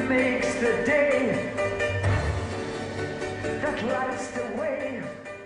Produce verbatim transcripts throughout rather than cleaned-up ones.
makes the day that lights the way.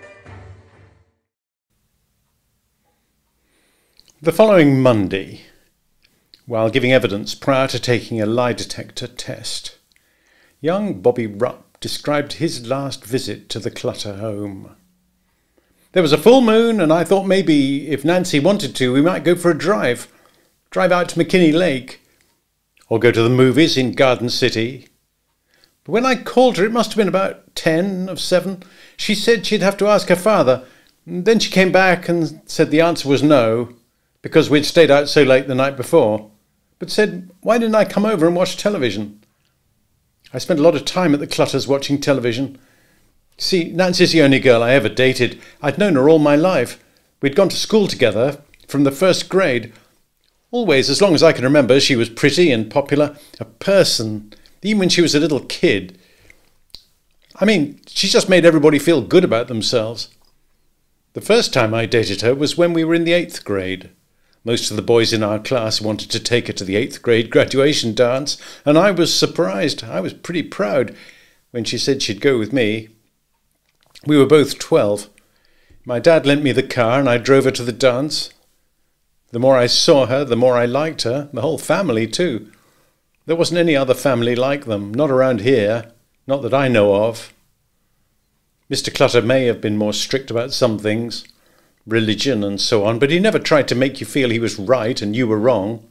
The following Monday, while giving evidence prior to taking a lie detector test, young Bobby Rupp described his last visit to the Clutter home. There was a full moon, and I thought maybe, if Nancy wanted to, we might go for a drive. Drive out to McKinney Lake. Or go to the movies in Garden City. But when I called her, it must have been about ten of seven. She said she'd have to ask her father. Then she came back and said the answer was no, because we'd stayed out so late the night before. But said, why didn't I come over and watch television? I spent a lot of time at the Clutters watching television. See, Nancy's the only girl I ever dated. I'd known her all my life. We'd gone to school together from the first grade. Always, as long as I can remember, she was pretty and popular, a person, even when she was a little kid. I mean, she just made everybody feel good about themselves. The first time I dated her was when we were in the eighth grade. Most of the boys in our class wanted to take her to the eighth grade graduation dance, and I was surprised. I was pretty proud when she said she'd go with me. We were both twelve. My dad lent me the car and I drove her to the dance. The more I saw her, the more I liked her, the whole family too. There wasn't any other family like them, not around here, not that I know of. Mister Clutter may have been more strict about some things, religion and so on, but he never tried to make you feel he was right and you were wrong.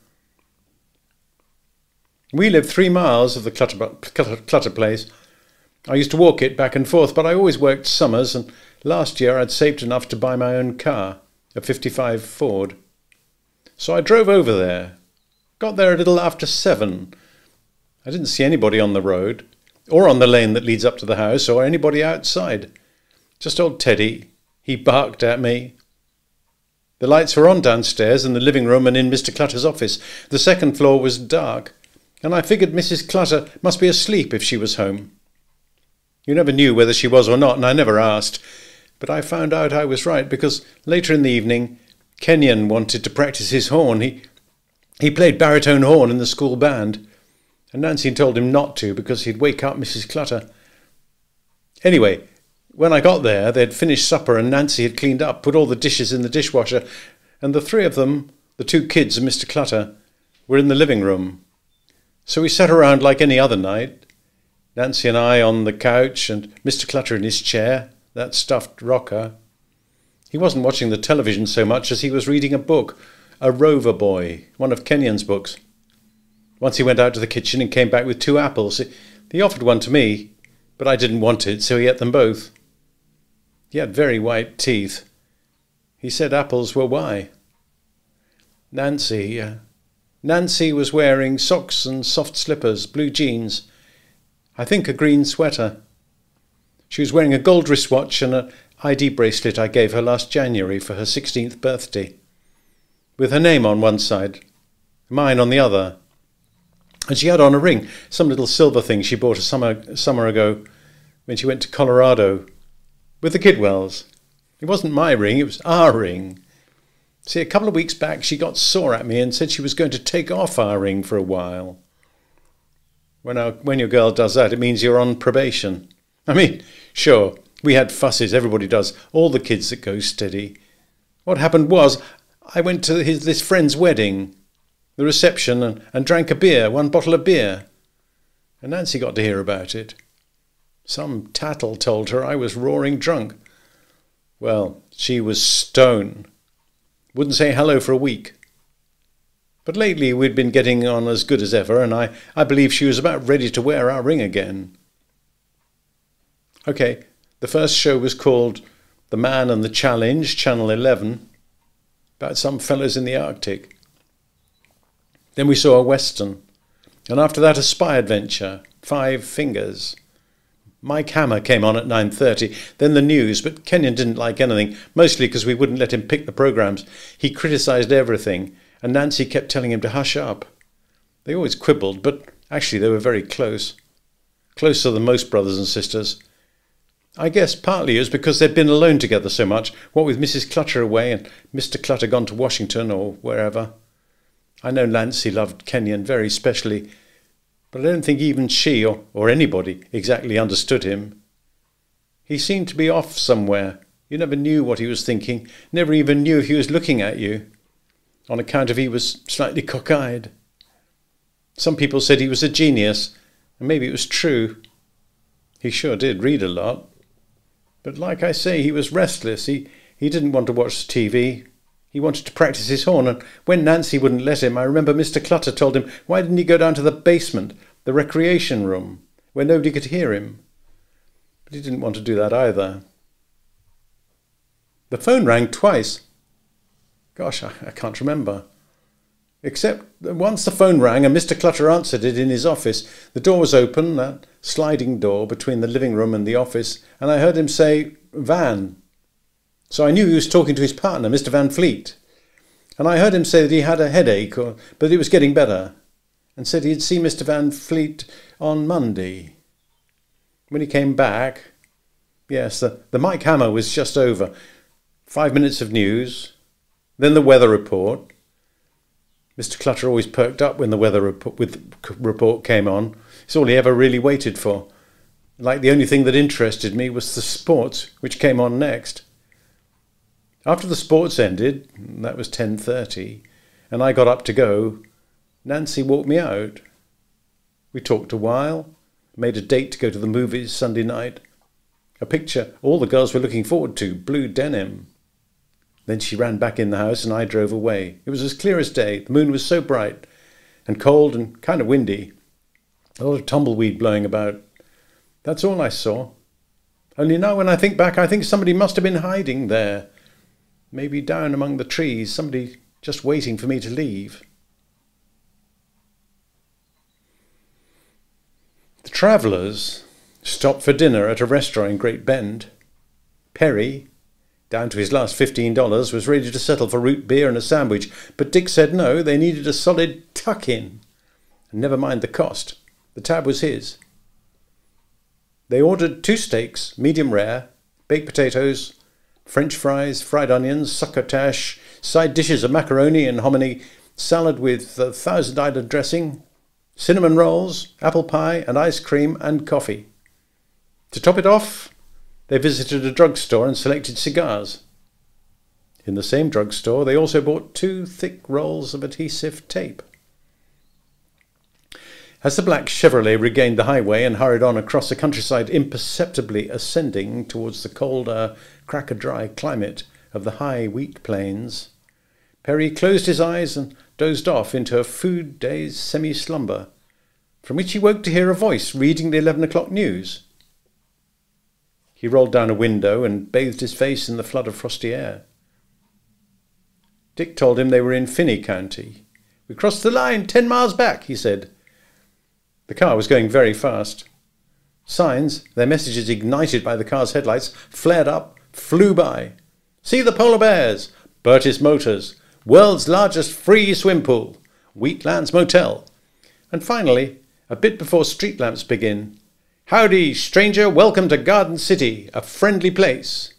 We lived three miles of the Clutter, Clutter, Clutter place. I used to walk it back and forth, but I always worked summers, and last year I'd saved enough to buy my own car, a fifty-five Ford. So I drove over there, got there a little after seven. I didn't see anybody on the road, or on the lane that leads up to the house, or anybody outside. Just old Teddy. He barked at me. The lights were on downstairs in the living room and in Mister Clutter's office. The second floor was dark, and I figured Missus Clutter must be asleep if she was home. You never knew whether she was or not, and I never asked. But I found out I was right, because later in the evening, Kenyon wanted to practice his horn. He, he played baritone horn in the school band, and Nancy told him not to because he'd wake up Missus Clutter. Anyway, when I got there, they'd finished supper and Nancy had cleaned up, put all the dishes in the dishwasher, and the three of them, the two kids and Mister Clutter, were in the living room. So we sat around like any other night, Nancy and I on the couch and Mister Clutter in his chair, that stuffed rocker. He wasn't watching the television so much as he was reading a book, A Rover Boy, one of Kenyon's books. Once he went out to the kitchen and came back with two apples. He offered one to me, but I didn't want it, so he ate them both. He had very white teeth. He said apples were why. Nancy, uh, Nancy was wearing socks and soft slippers, blue jeans, I think a green sweater. She was wearing a gold wristwatch and an I D bracelet I gave her last January for her sixteenth birthday, with her name on one side, mine on the other. And she had on a ring, some little silver thing she bought a summer, summer ago when she went to Colorado with the Kidwells. It wasn't my ring, it was our ring. See, a couple of weeks back she got sore at me and said she was going to take off our ring for a while. When, our, when your girl does that, it means you're on probation. I mean, sure, we had fusses, everybody does, all the kids that go steady. What happened was, I went to his, this friend's wedding, the reception, and, and drank a beer, one bottle of beer. And Nancy got to hear about it. Some tattle told her I was roaring drunk. Well, she was stone. Wouldn't say hello for a week. But lately we'd been getting on as good as ever, and I, I believe she was about ready to wear our ring again. Okay, the first show was called The Man and the Challenge, Channel eleven, about some fellows in the Arctic. Then we saw a Western, and after that a spy adventure, Five Fingers. Mike Hammer came on at nine thirty, then the news, but Kenyon didn't like anything, mostly because we wouldn't let him pick the programmes. He criticised everything, and Nancy kept telling him to hush up. They always quibbled, but actually they were very close. Closer than most brothers and sisters. I guess partly it was because they'd been alone together so much, what with Missus Clutter away and Mister Clutter gone to Washington or wherever. I know Nancy loved Kenyon very specially, but I don't think even she or, or anybody exactly understood him. He seemed to be off somewhere. You never knew what he was thinking, never even knew if he was looking at you, on account of he was slightly cockeyed. Some people said he was a genius, and maybe it was true. He sure did read a lot. But like I say, he was restless. He, he didn't want to watch T V. He wanted to practice his horn, and when Nancy wouldn't let him, I remember Mister Clutter told him, why didn't he go down to the basement, the recreation room, where nobody could hear him? But he didn't want to do that either. The phone rang twice. Gosh, I, I can't remember. Except that once the phone rang and Mister Clutter answered it in his office. The door was open, that sliding door between the living room and the office, and I heard him say, Van. So I knew he was talking to his partner, Mister Van Fleet. And I heard him say that he had a headache, or, but it was getting better, and said he'd see Mister Van Fleet on Monday. When he came back, yes, the, the Mike Hammer was just over. Five minutes of news, then the weather report. Mister Clutter always perked up when the weather report, with, report came on. It's all he ever really waited for. Like the only thing that interested me was the sports, which came on next. After the sports ended, that was ten thirty, and I got up to go, Nancy walked me out. We talked a while, made a date to go to the movies Sunday night. A picture all the girls were looking forward to, blue denim. Then she ran back in the house and I drove away. It was as clear as day. The moon was so bright and cold and kind of windy. A lot of tumbleweed blowing about. That's all I saw. Only now when I think back, I think somebody must have been hiding there. Maybe down among the trees, somebody just waiting for me to leave. The travellers stopped for dinner at a restaurant in Great Bend. Perry, down to his last fifteen dollars, was ready to settle for root beer and a sandwich, but Dick said no, they needed a solid tuck-in. And never mind the cost. The tab was his. They ordered two steaks, medium rare, baked potatoes, French fries, fried onions, succotash, side dishes of macaroni and hominy, salad with a Thousand Island dressing, cinnamon rolls, apple pie and ice cream and coffee. To top it off, they visited a drugstore and selected cigars. In the same drugstore, they also bought two thick rolls of adhesive tape. As the black Chevrolet regained the highway and hurried on across the countryside, imperceptibly ascending towards the colder, cracker-dry climate of the high wheat plains, Perry closed his eyes and dozed off into a food-dazed semi-slumber, from which he woke to hear a voice reading the eleven o'clock news. He rolled down a window and bathed his face in the flood of frosty air. Dick told him they were in Finney County. "We crossed the line ten miles back," he said. The car was going very fast. Signs, their messages ignited by the car's headlights, flared up, flew by. "See the polar bears! Burtis Motors! World's largest free swim pool! Wheatlands Motel!" And finally, a bit before street lamps begin, "Howdy, stranger, welcome to Garden City, a friendly place."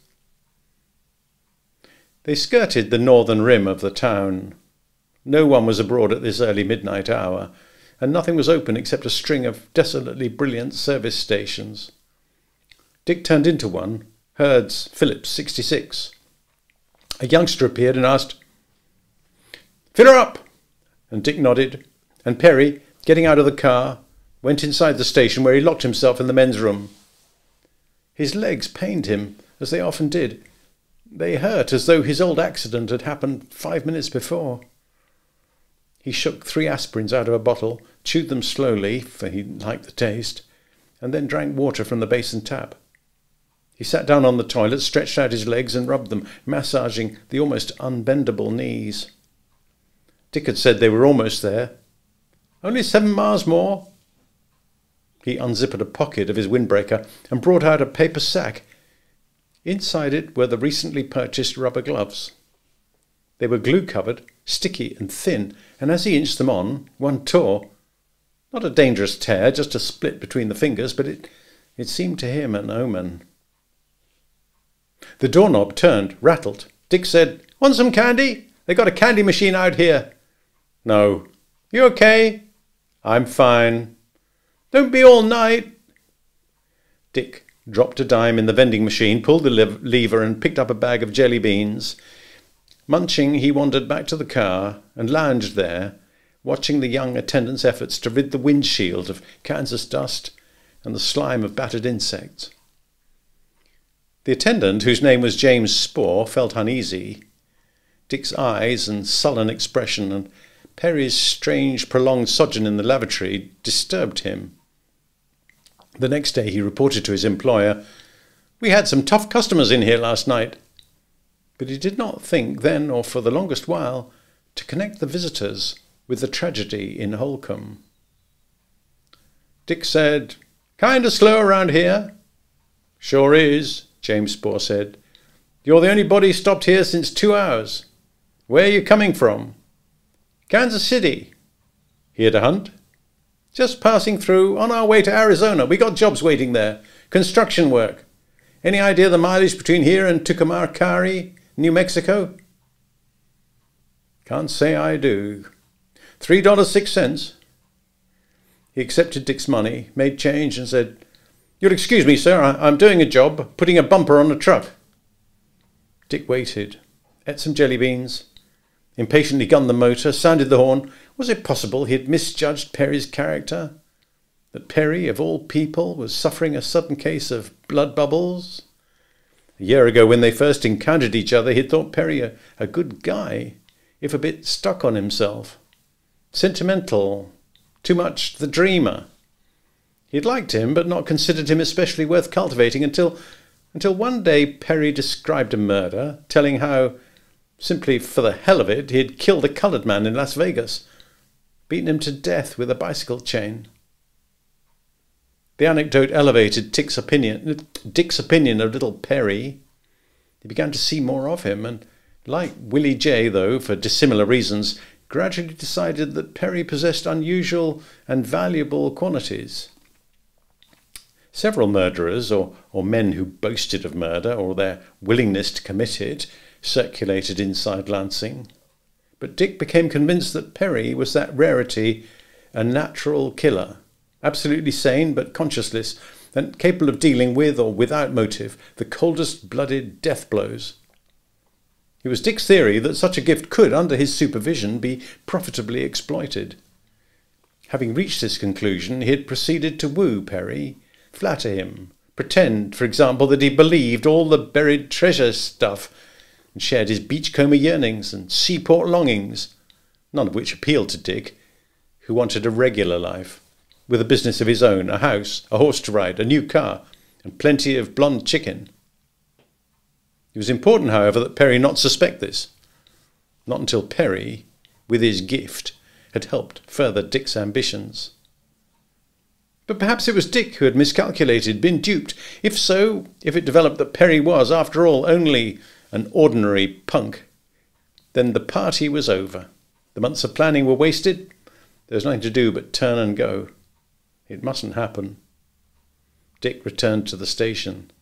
They skirted the northern rim of the town. No one was abroad at this early midnight hour, and nothing was open except a string of desolately brilliant service stations. Dick turned into one, Herd's Phillips sixty-six. A youngster appeared and asked, "Fill her up!" And Dick nodded, and Perry, getting out of the car, went inside the station where he locked himself in the men's room. His legs pained him, as they often did. They hurt as though his old accident had happened five minutes before. He shook three aspirins out of a bottle, chewed them slowly, for he liked the taste, and then drank water from the basin tap. He sat down on the toilet, stretched out his legs and rubbed them, massaging the almost unbendable knees. Dick had said they were almost there. "Only seven miles more." He unzipped a pocket of his windbreaker and brought out a paper sack. Inside it were the recently purchased rubber gloves. They were glue-covered, sticky and thin, and as he inched them on, one tore. Not a dangerous tear, just a split between the fingers, but it, it seemed to him an omen. The doorknob turned, rattled. Dick said, "Want some candy? They got a candy machine out here." "No." "You okay?" "I'm fine." Don't be all night. Dick dropped a dime in the vending machine, pulled the lever and picked up a bag of jelly beans. Munching, he wandered back to the car and lounged there, watching the young attendant's efforts to rid the windshield of Kansas dust and the slime of battered insects. The attendant, whose name was James Spore, felt uneasy. Dick's eyes and sullen expression and Perry's strange prolonged sojourn in the lavatory disturbed him. The next day he reported to his employer, "We had some tough customers in here last night." But he did not think then, or for the longest while, to connect the visitors with the tragedy in Holcombe. Dick said, "Kind of slow around here." "Sure is," James Spore said. "You're the only body stopped here since two hours. Where are you coming from?" "Kansas City." "Here to hunt?" "Just passing through, on our way to Arizona. We got jobs waiting there. Construction work. Any idea the mileage between here and Tucumcari, New Mexico?" "Can't say I do." Three dollars six cents. He accepted Dick's money, made change and said, "You'll excuse me, sir, I I'm doing a job, putting a bumper on a truck." Dick waited, ate some jelly beans, impatiently gunned the motor, sounded the horn. Was it possible he had misjudged Perry's character? That Perry, of all people, was suffering a sudden case of blood bubbles? A year ago, when they first encountered each other, he had thought Perry a, a good guy, if a bit stuck on himself. Sentimental, too much the dreamer. He had liked him, but not considered him especially worth cultivating until, until one day Perry described a murder, telling how, simply for the hell of it, he had killed a coloured man in Las Vegas, beaten him to death with a bicycle chain. The anecdote elevated Dick's opinion, Dick's opinion of little Perry. He began to see more of him, and, like Willie J, though for dissimilar reasons, gradually decided that Perry possessed unusual and valuable qualities. Several murderers, or, or men who boasted of murder, or their willingness to commit it, circulated inside Lansing. But Dick became convinced that Perry was that rarity, a natural killer, absolutely sane but conscienceless, and capable of dealing with or without motive the coldest-blooded death blows. It was Dick's theory that such a gift could, under his supervision, be profitably exploited. Having reached this conclusion, he had proceeded to woo Perry, flatter him, pretend, for example, that he believed all the buried treasure stuff, and shared his beachcomber yearnings and seaport longings, none of which appealed to Dick, who wanted a regular life, with a business of his own, a house, a horse to ride, a new car, and plenty of blonde chicken. It was important, however, that Perry not suspect this, not until Perry, with his gift, had helped further Dick's ambitions. But perhaps it was Dick who had miscalculated, been duped. If so, if it developed that Perry was, after all, only an ordinary punk, then the party was over. The months of planning were wasted. There was nothing to do but turn and go. It mustn't happen. Dick returned to the station.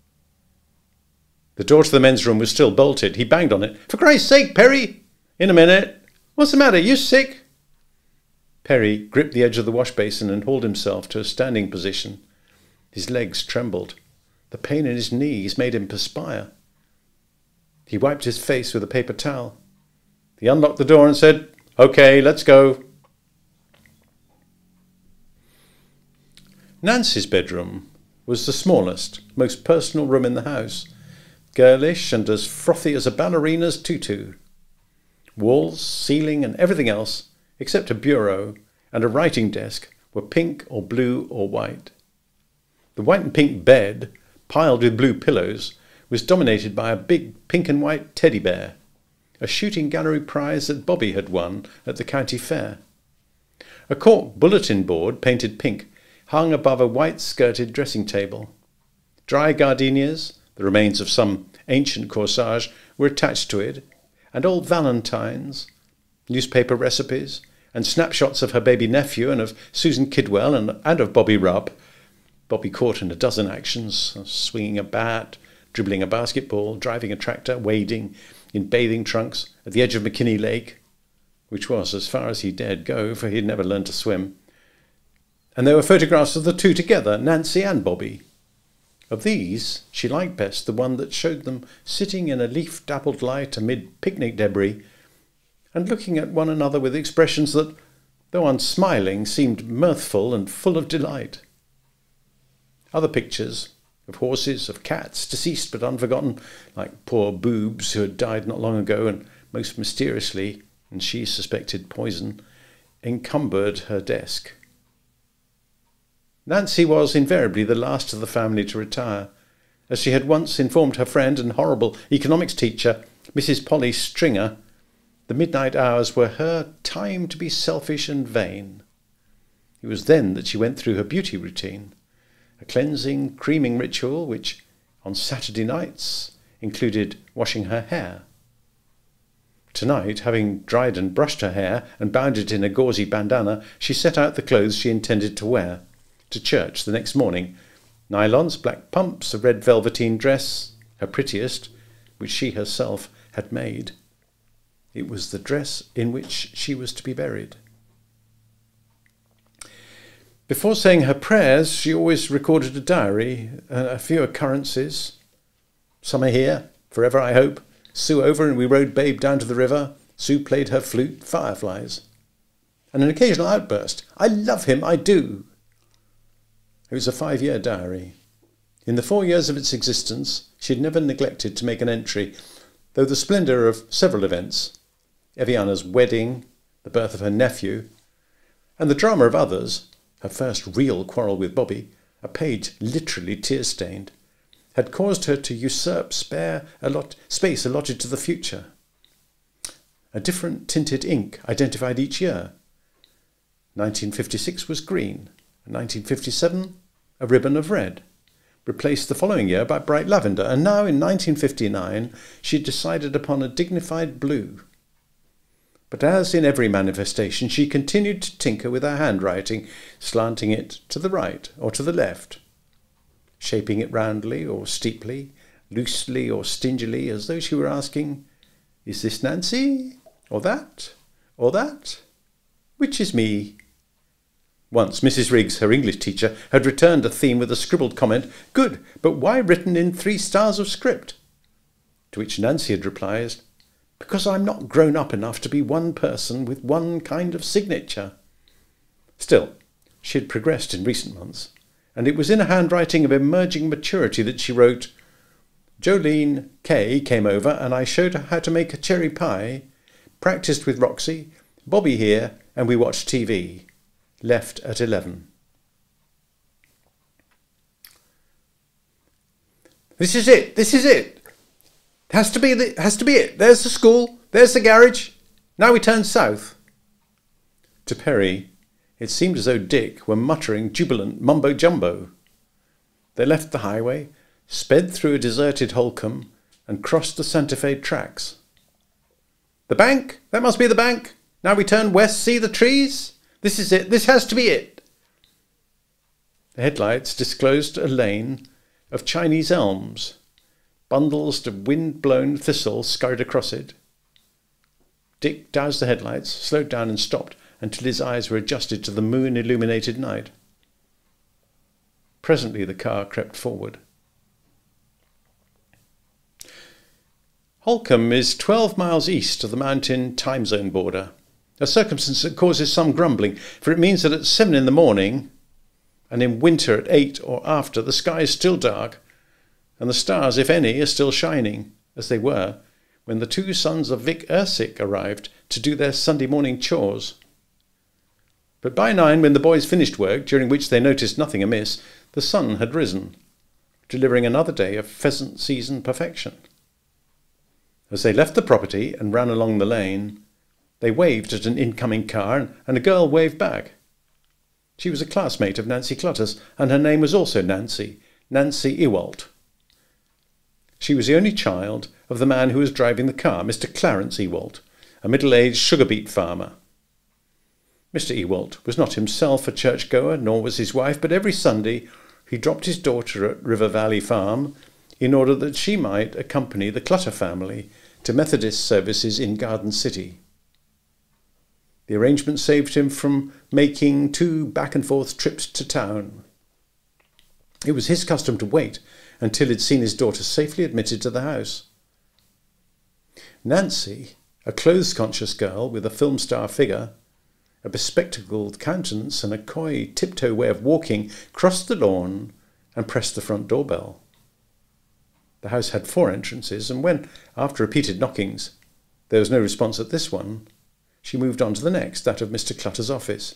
The door to the men's room was still bolted. He banged on it. "For Christ's sake, Perry!" "In a minute." "What's the matter? You sick?" Perry gripped the edge of the wash basin and hauled himself to a standing position. His legs trembled. The pain in his knees made him perspire. He wiped his face with a paper towel. He unlocked the door and said, "Okay, let's go." Nancy's bedroom was the smallest, most personal room in the house, girlish and as frothy as a ballerina's tutu. Walls, ceiling, and everything else, except a bureau and a writing desk, were pink or blue or white. The white and pink bed, piled with blue pillows, was dominated by a big pink and white teddy bear, a shooting gallery prize that Bobby had won at the county fair. A cork bulletin board, painted pink, hung above a white-skirted dressing table. Dry gardenias, the remains of some ancient corsage, were attached to it, and old valentines, newspaper recipes, and snapshots of her baby nephew and of Susan Kidwell and, and of Bobby Rupp. Bobby caught in a dozen actions, swinging a bat, dribbling a basketball, driving a tractor, wading in bathing trunks at the edge of McKinney Lake, which was as far as he dared go, for he had never learned to swim, and there were photographs of the two together, Nancy and Bobby. Of these, she liked best the one that showed them sitting in a leaf-dappled light amid picnic debris and looking at one another with expressions that, though unsmiling, seemed mirthful and full of delight. Other pictures, of horses, of cats, deceased but unforgotten, like poor Boobs who had died not long ago and most mysteriously, and she suspected poison, encumbered her desk. Nancy was invariably the last of the family to retire, as she had once informed her friend and horrible economics teacher, Missus Polly Stringer. The midnight hours were her time to be selfish and vain. It was then that she went through her beauty routine, a cleansing, creaming ritual which, on Saturday nights, included washing her hair. Tonight, having dried and brushed her hair and bound it in a gauzy bandana, she set out the clothes she intended to wear to church the next morning: nylons, black pumps, a red velveteen dress, her prettiest, which she herself had made. It was the dress in which she was to be buried. Before saying her prayers, she always recorded a diary, a few occurrences. Summer here, forever I hope. Sue over and we rode Babe down to the river. Sue played her flute, fireflies. And an occasional outburst: I love him, I do. It was a five-year diary. In the four years of its existence, she had never neglected to make an entry, though the splendour of several events, Eviana's wedding, the birth of her nephew, and the drama of others, her first real quarrel with Bobby, a page literally tear-stained, had caused her to usurp spare allot- space allotted to the future. A different tinted ink identified each year. nineteen fifty-six was green, and nineteen fifty-seven a ribbon of red, replaced the following year by bright lavender, and now in nineteen fifty-nine she decided upon a dignified blue. But as in every manifestation, she continued to tinker with her handwriting, slanting it to the right or to the left, shaping it roundly or steeply, loosely or stingily, as though she were asking, is this Nancy? Or that? Or that? Which is me? Once Missus Riggs, her English teacher, had returned a theme with a scribbled comment, good, but why written in three stars of script? To which Nancy had replied, because I'm not grown up enough to be one person with one kind of signature. Still, she had progressed in recent months, and it was in a handwriting of emerging maturity that she wrote, Jolene K. came over and I showed her how to make a cherry pie, practised with Roxy, Bobby here, and we watched T V. Left at eleven. This is it, this is it. Has to be the, has to be it. There's the school, there's the garage. Now we turn south. To Perry, it seemed as though Dick were muttering jubilant mumbo-jumbo. They left the highway, sped through a deserted Holcombe, and crossed the Santa Fe tracks. The bank? That must be the bank. Now we turn west, see the trees? This is it. This has to be it. The headlights disclosed a lane of Chinese elms. Bundles of wind-blown thistle scurried across it. Dick doused the headlights, slowed down and stopped until his eyes were adjusted to the moon-illuminated night. Presently the car crept forward. Holcombe is twelve miles east of the mountain time zone border, a circumstance that causes some grumbling, for it means that at seven in the morning, and in winter at eight or after, the sky is still dark, and the stars, if any, are still shining, as they were when the two sons of Vic Ersick arrived to do their Sunday morning chores. But by nine, when the boys finished work, during which they noticed nothing amiss, the sun had risen, delivering another day of pheasant season perfection. As they left the property and ran along the lane, they waved at an incoming car, and a girl waved back. She was a classmate of Nancy Clutter's, and her name was also Nancy, Nancy Ewalt. She was the only child of the man who was driving the car, Mister Clarence Ewalt, a middle-aged sugar beet farmer. Mister Ewalt was not himself a churchgoer, nor was his wife, but every Sunday he dropped his daughter at River Valley Farm in order that she might accompany the Clutter family to Methodist services in Garden City. The arrangement saved him from making two back-and-forth trips to town. It was his custom to wait until he'd seen his daughter safely admitted to the house. Nancy, a clothes-conscious girl with a film star figure, a bespectacled countenance and a coy tiptoe way of walking, crossed the lawn and pressed the front doorbell. The house had four entrances, and when, after repeated knockings, there was no response at this one, she moved on to the next, that of Mister Clutter's office.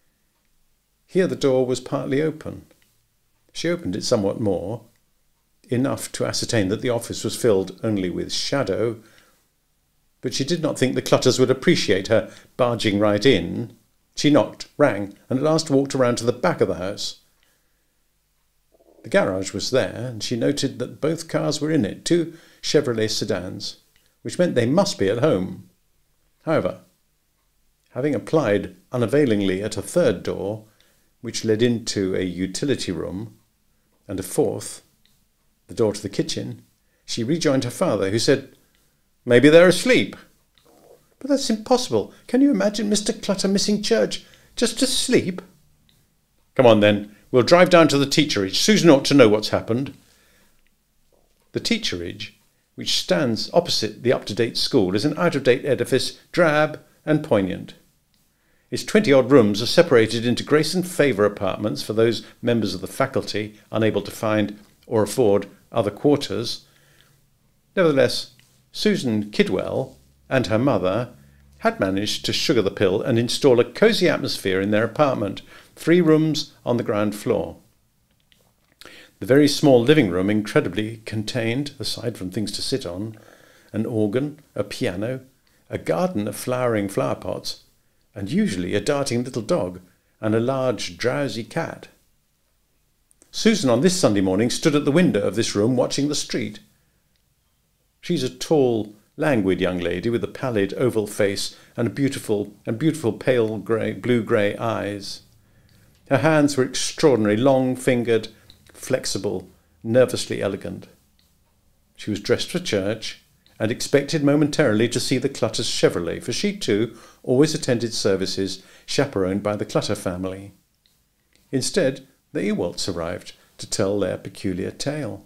Here the door was partly open. She opened it somewhat more, enough to ascertain that the office was filled only with shadow, but she did not think the Clutters would appreciate her barging right in. She knocked, rang, and at last walked around to the back of the house. The garage was there, and she noted that both cars were in it, two Chevrolet sedans, which meant they must be at home. However, having applied unavailingly at a third door, which led into a utility room, and a fourth, the door to the kitchen, she rejoined her father, who said, "Maybe they're asleep." "But that's impossible. Can you imagine Mister Clutter missing church just asleep?" "Come on then, we'll drive down to the teacherage. Susan ought to know what's happened." The teacherage, which stands opposite the up-to-date school, is an out-of-date edifice, drab and poignant. Its twenty-odd rooms are separated into grace and favour apartments for those members of the faculty unable to find or afford other quarters. Nevertheless, Susan Kidwell and her mother had managed to sugar the pill and install a cosy atmosphere in their apartment, three rooms on the ground floor. The very small living room incredibly contained, aside from things to sit on, an organ, a piano, a garden of flowering flower pots, and usually a darting little dog and a large drowsy cat. Susan on this Sunday morning stood at the window of this room watching the street. She's a tall, languid young lady with a pallid oval face and a beautiful and beautiful pale grey, blue-grey eyes. Her hands were extraordinary, long-fingered, flexible, nervously elegant. She was dressed for church and expected momentarily to see the Clutter's Chevrolet, for she too always attended services chaperoned by the Clutter family. Instead, the Ewalts arrived to tell their peculiar tale.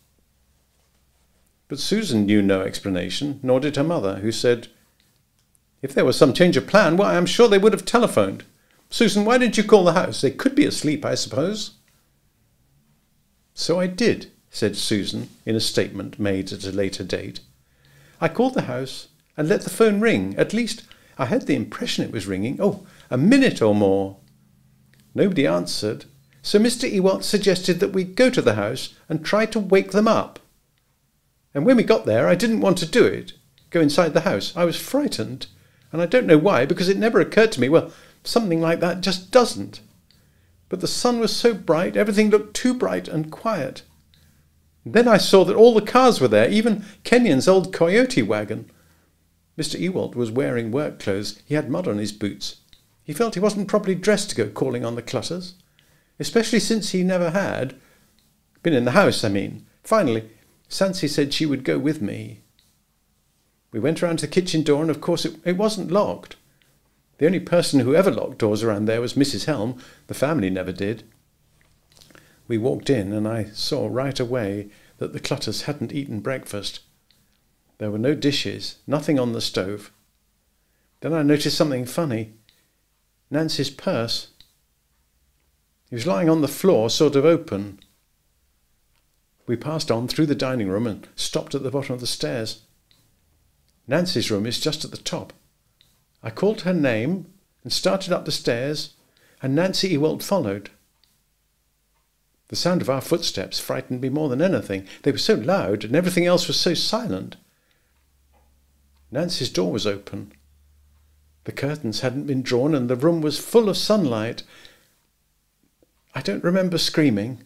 But Susan knew no explanation, nor did her mother, who said, "If there was some change of plan, why, I'm sure they would have telephoned. Susan, why didn't you call the house? They could be asleep, I suppose." "So I did," said Susan in a statement made at a later date. "I called the house and let the phone ring. At least, I had the impression it was ringing. Oh, a minute or more. Nobody answered, so Mister Ewalt suggested that we go to the house and try to wake them up. And when we got there, I didn't want to do it, go inside the house. I was frightened, and I don't know why, because it never occurred to me, well, something like that just doesn't. But the sun was so bright, everything looked too bright and quiet. Then I saw that all the cars were there, even Kenyon's old coyote wagon. Mister Ewalt was wearing work clothes. He had mud on his boots. He felt he wasn't properly dressed to go calling on the Clutters, especially since he never had. Been in the house, I mean. Finally, Sancy said she would go with me. We went around to the kitchen door, and of course it, it wasn't locked. The only person who ever locked doors around there was Missus Helm. The family never did. We walked in, and I saw right away that the Clutters hadn't eaten breakfast. There were no dishes, nothing on the stove. Then I noticed something funny. Nancy's purse. It was lying on the floor, sort of open. We passed on through the dining room and stopped at the bottom of the stairs. Nancy's room is just at the top. I called her name and started up the stairs, and Nancy Ewalt followed. The sound of our footsteps frightened me more than anything. They were so loud, and everything else was so silent. Nancy's door was open. The curtains hadn't been drawn, and the room was full of sunlight. I don't remember screaming.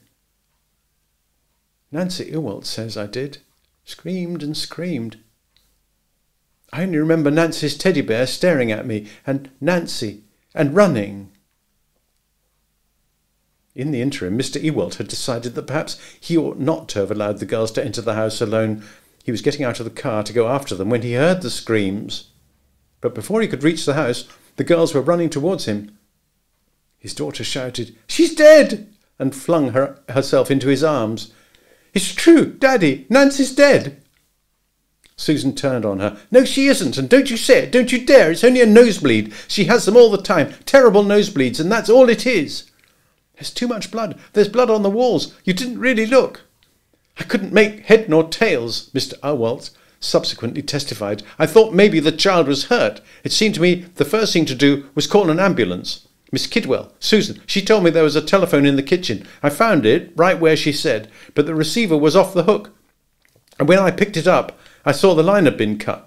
Nancy Ewalt says I did. Screamed and screamed. I only remember Nancy's teddy bear staring at me, and Nancy, and running. In the interim, Mister Ewalt had decided that perhaps he ought not to have allowed the girls to enter the house alone. He was getting out of the car to go after them when he heard the screams. But before he could reach the house, The girls were running towards him. His daughter shouted, "She's dead!" and flung her, herself into his arms. "It's true, Daddy, Nancy's dead." Susan turned on her. "No, she isn't, and don't you say it, don't you dare. It's only a nosebleed. She has them all the time, terrible nosebleeds, and that's all it is." "There's too much blood. There's blood on the walls. You didn't really look." "I couldn't make head nor tails," Mister Ewald subsequently testified. "I thought maybe the child was hurt. It seemed to me the first thing to do was call an ambulance. Miss Kidwell, Susan, she told me there was a telephone in the kitchen. I found it right where she said, but the receiver was off the hook. And when I picked it up, I saw the line had been cut."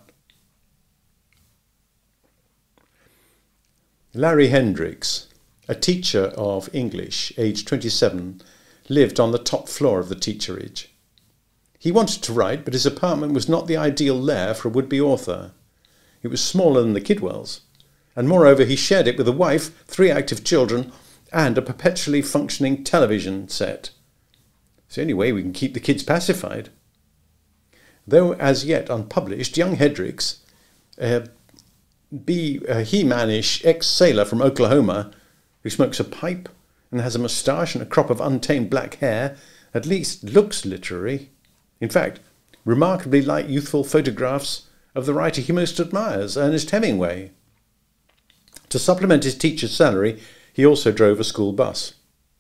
Larry Hendricks, a teacher of English, aged twenty-seven, lived on the top floor of the teacherage. He wanted to write, but his apartment was not the ideal lair for a would-be author. It was smaller than the Kidwells, and moreover he shared it with a wife, three active children, and a perpetually functioning television set. It's the only way we can keep the kids pacified. Though as yet unpublished, young Hendricks, a, be, a he-manish ex-sailor from Oklahoma, who smokes a pipe and has a moustache and a crop of untamed black hair, at least looks literary. In fact, remarkably like youthful photographs of the writer he most admires, Ernest Hemingway. To supplement his teacher's salary, he also drove a school bus.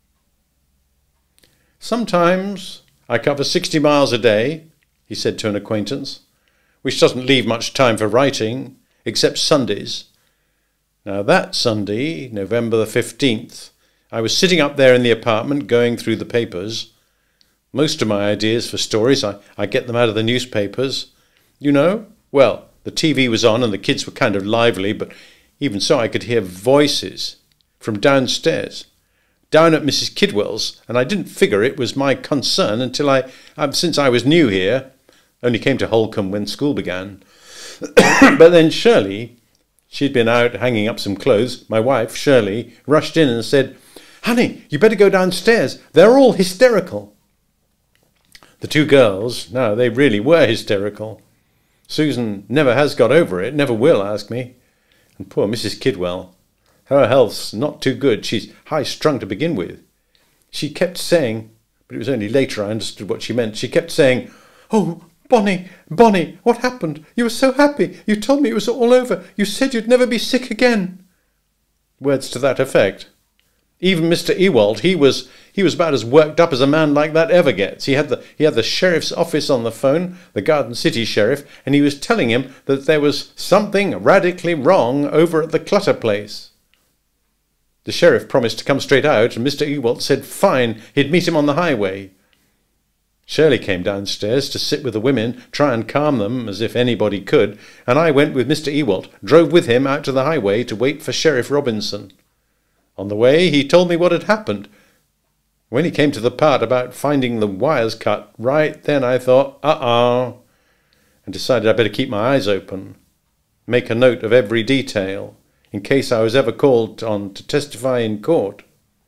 "Sometimes I cover sixty miles a day," he said to an acquaintance, "which doesn't leave much time for writing, except Sundays. Now that Sunday, November the fifteenth, I was sitting up there in the apartment going through the papers. Most of my ideas for stories, I, I get them out of the newspapers. You know, well, the T V was on and the kids were kind of lively, but even so I could hear voices from downstairs, down at Missus Kidwell's, and I didn't figure it was my concern until I, um, since I was new here, only came to Holcombe when school began. But then Shirley, she'd been out hanging up some clothes, my wife, Shirley, rushed in and said, 'Honey, you better go downstairs. They're all hysterical.' The two girls, now they really were hysterical. Susan never has got over it, never will, ask me. And poor Missus Kidwell, her health's not too good. She's high-strung to begin with. She kept saying, but it was only later I understood what she meant, she kept saying, 'Oh, Bonnie, Bonnie, what happened? You were so happy. You told me it was all over. You said you'd never be sick again.' Words to that effect. Even Mister Ewald, he was he was about as worked up as a man like that ever gets. He had the he had the sheriff's office on the phone, the Garden City sheriff, and he was telling him that there was something radically wrong over at the Clutter place. The sheriff promised to come straight out, and Mister Ewald said fine, he'd meet him on the highway. Shirley came downstairs to sit with the women, try and calm them, as if anybody could, and I went with Mister Ewald, drove with him out to the highway to wait for Sheriff Robinson. On the way, he told me what had happened. When he came to the part about finding the wires cut, right then I thought, uh-uh, and decided I'd better keep my eyes open, make a note of every detail, in case I was ever called on to testify in court.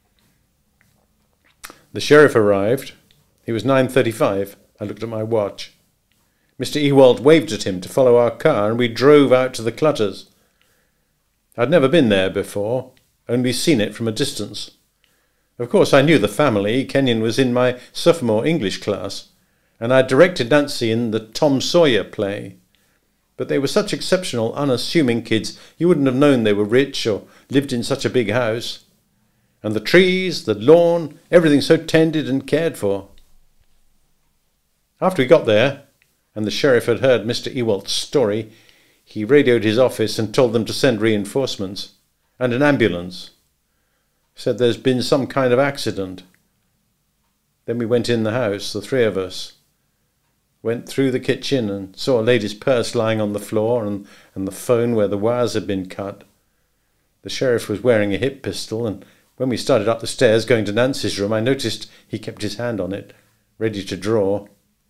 The sheriff arrived. It was nine thirty-five. I looked at my watch. Mister Ewald waved at him to follow our car, and we drove out to the Clutters. I'd never been there before, only seen it from a distance. Of course, I knew the family. Kenyon was in my sophomore English class, and I directed Nancy in the Tom Sawyer play. But they were such exceptional, unassuming kids, you wouldn't have known they were rich or lived in such a big house. And the trees, the lawn, everything so tended and cared for. After we got there, and the sheriff had heard Mister Ewald's story, he radioed his office and told them to send reinforcements and an ambulance. Said there's been some kind of accident. Then we went in the house, the three of us. Went through the kitchen and saw a lady's purse lying on the floor and, and the phone where the wires had been cut. The sheriff was wearing a hip pistol, and when we started up the stairs going to Nancy's room, I noticed he kept his hand on it, ready to draw.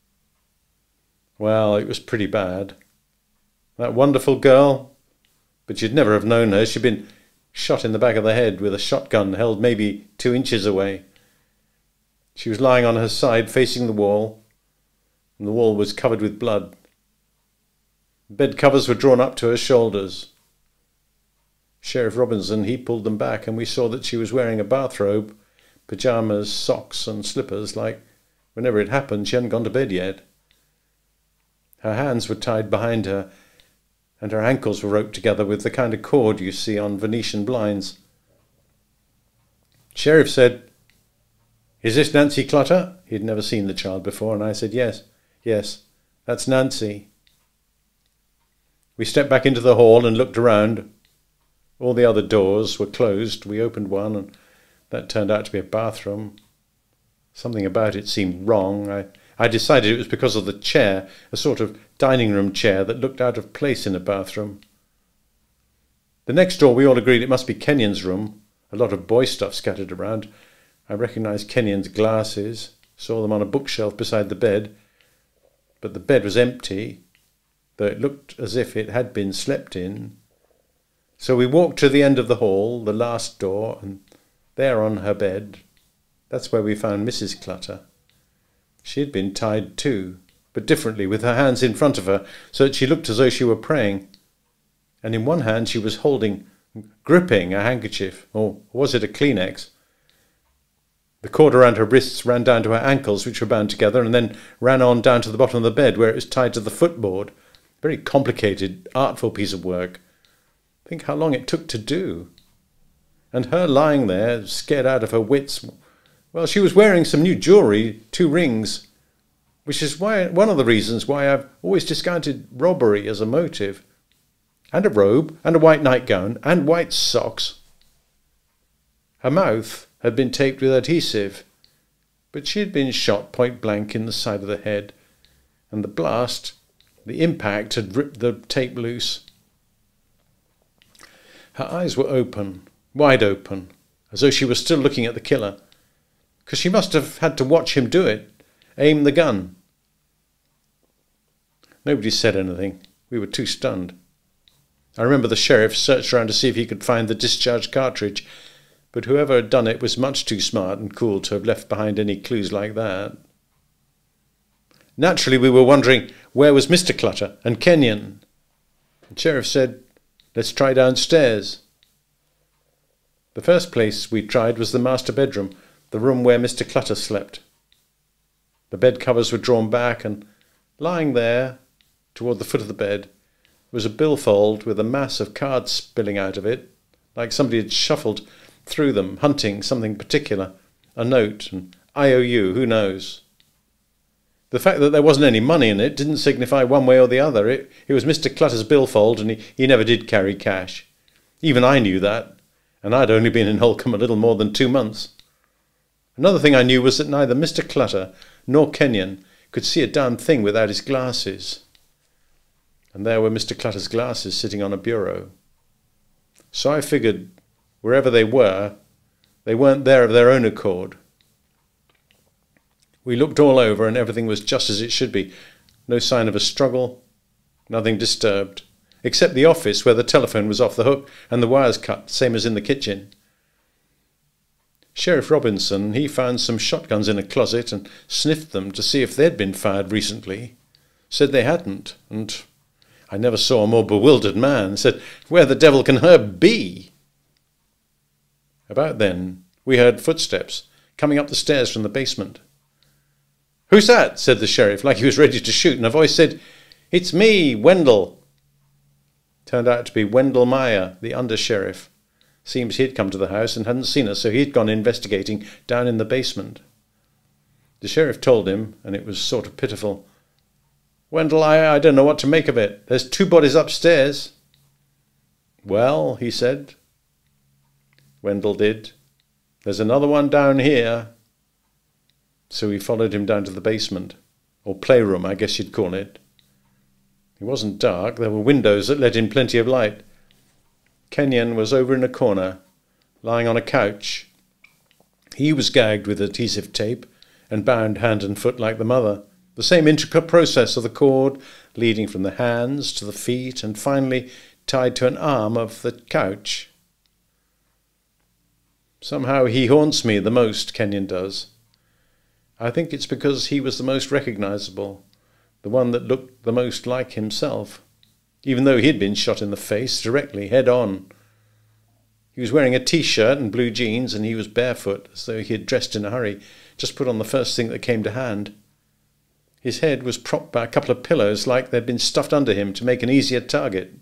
Well, it was pretty bad. That wonderful girl, but you'd never have known her. She'd been shot in the back of the head with a shotgun held maybe two inches away. She was lying on her side facing the wall, and the wall was covered with blood. Bed covers were drawn up to her shoulders. Sheriff Robinson, he pulled them back, and we saw that she was wearing a bathrobe, pyjamas, socks and slippers, like whenever it happened she hadn't gone to bed yet. Her hands were tied behind her, and her ankles were roped together with the kind of cord you see on Venetian blinds. Sheriff said, "Is this Nancy Clutter?" He'd never seen the child before, and I said, yes, yes, that's Nancy. We stepped back into the hall and looked around. All the other doors were closed. We opened one, and that turned out to be a bathroom. Something about it seemed wrong. I, I decided it was because of the chair, a sort of dining room chair that looked out of place in a bathroom. The next door we all agreed it must be Kenyon's room. A lot of boy stuff scattered around. I recognised Kenyon's glasses, saw them on a bookshelf beside the bed, but the bed was empty, though it looked as if it had been slept in. So we walked to the end of the hall, the last door, and there on her bed, that's where we found Missus Clutter. She had been tied too, but differently, with her hands in front of her, so that she looked as though she were praying. And in one hand she was holding, gripping a handkerchief, or was it a Kleenex? The cord around her wrists ran down to her ankles, which were bound together, and then ran on down to the bottom of the bed, where it was tied to the footboard. Very complicated, artful piece of work. Think how long it took to do. And her lying there, scared out of her wits. Well, she was wearing some new jewellery, two rings, which is why one of the reasons why I've always discounted robbery as a motive. And a robe, and a white nightgown, and white socks. Her mouth had been taped with adhesive, but she had been shot point blank in the side of the head, and the blast, the impact, had ripped the tape loose. Her eyes were open, wide open, as though she was still looking at the killer, because she must have had to watch him do it, aim the gun. Nobody said anything. We were too stunned. I remember the sheriff searched around to see if he could find the discharge cartridge, but whoever had done it was much too smart and cool to have left behind any clues like that. Naturally, we were wondering, where was Mister Clutter and Kenyon? The sheriff said, "Let's try downstairs." The first place we tried was the master bedroom, the room where Mister Clutter slept. The bed covers were drawn back, and lying there, toward the foot of the bed, was a billfold with a mass of cards spilling out of it, like somebody had shuffled through them, hunting something particular, a note, an I O U, who knows. The fact that there wasn't any money in it didn't signify one way or the other. It, it was Mister Clutter's billfold, and he, he never did carry cash. Even I knew that, and I'd only been in Holcombe a little more than two months. Another thing I knew was that neither Mister Clutter nor Kenyon could see a damn thing without his glasses. And there were Mister Clutter's glasses sitting on a bureau. So I figured, wherever they were, they weren't there of their own accord. We looked all over, and everything was just as it should be. No sign of a struggle, nothing disturbed, except the office where the telephone was off the hook and the wires cut, same as in the kitchen. Sheriff Robinson, he found some shotguns in a closet and sniffed them to see if they'd been fired recently. Said they hadn't, and I never saw a more bewildered man. Said, "Where the devil can Herb be?" About then, we heard footsteps coming up the stairs from the basement. "Who's that?" said the sheriff, like he was ready to shoot, and a voice said, "It's me, Wendell." Turned out to be Wendell Meyer, the under-sheriff. Seems he'd come to the house and hadn't seen us, so he'd gone investigating down in the basement. The sheriff told him, and it was sort of pitiful, "Wendell, I, I don't know what to make of it. There's two bodies upstairs." "Well," he said. Wendell did. "There's another one down here." So we followed him down to the basement, or playroom, I guess you'd call it. It wasn't dark. There were windows that let in plenty of light. Kenyon was over in a corner, lying on a couch. He was gagged with adhesive tape and bound hand and foot like the mother. The same intricate process of the cord leading from the hands to the feet and finally tied to an arm of the couch. Somehow he haunts me the most, Kenyon does. I think it's because he was the most recognizable, the one that looked the most like himself, even though he'd been shot in the face directly, head on. He was wearing a t-shirt and blue jeans, and he was barefoot, as though he had dressed in a hurry, just put on the first thing that came to hand. His head was propped by a couple of pillows like they'd been stuffed under him to make an easier target.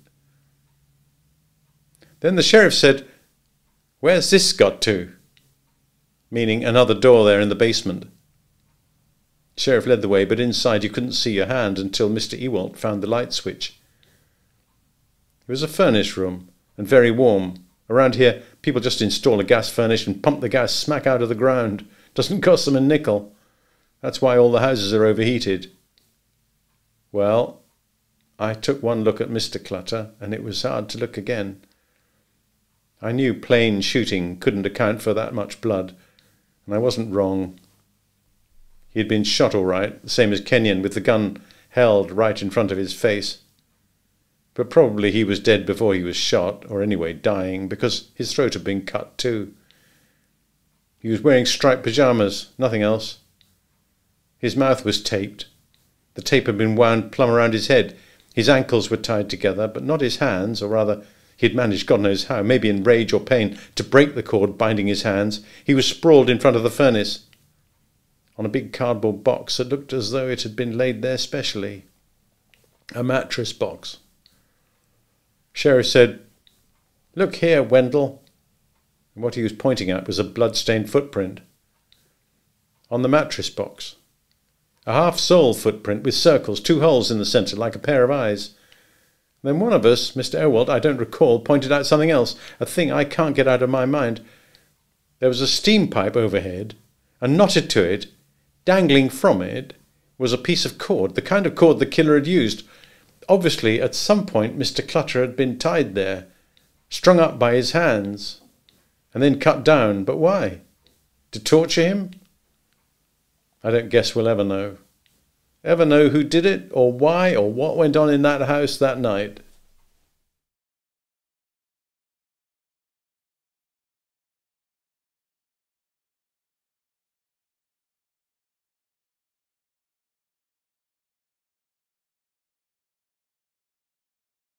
Then the sheriff said, "Where's this got to?" meaning another door there in the basement. The sheriff led the way, but inside you couldn't see your hand until Mister Ewalt found the light switch. It was a furnace room, and very warm. Around here, people just install a gas furnace and pump the gas smack out of the ground. Doesn't cost them a nickel. That's why all the houses are overheated. Well, I took one look at Mister Clutter, and it was hard to look again. I knew plain shooting couldn't account for that much blood, and I wasn't wrong. He had been shot all right, the same as Kenyon, with the gun held right in front of his face. But probably he was dead before he was shot, or anyway dying, because his throat had been cut too. He was wearing striped pyjamas, nothing else. His mouth was taped. The tape had been wound plumb around his head. His ankles were tied together, but not his hands, or rather, he had managed, God knows how, maybe in rage or pain, to break the cord binding his hands. He was sprawled in front of the furnace, on a big cardboard box that looked as though it had been laid there specially. A mattress box. Sheriff said, "Look here, Wendell." And what he was pointing at was a blood-stained footprint on the mattress box. A half-sole footprint with circles, two holes in the centre, like a pair of eyes. Then one of us, Mister Ewalt, I don't recall, pointed out something else, a thing I can't get out of my mind. There was a steam pipe overhead, and knotted to it, dangling from it, was a piece of cord, the kind of cord the killer had used. Obviously, at some point, Mister Clutter had been tied there, strung up by his hands, and then cut down. But why? To torture him? I don't guess we'll ever know. Ever know who did it, or why, or what went on in that house that night.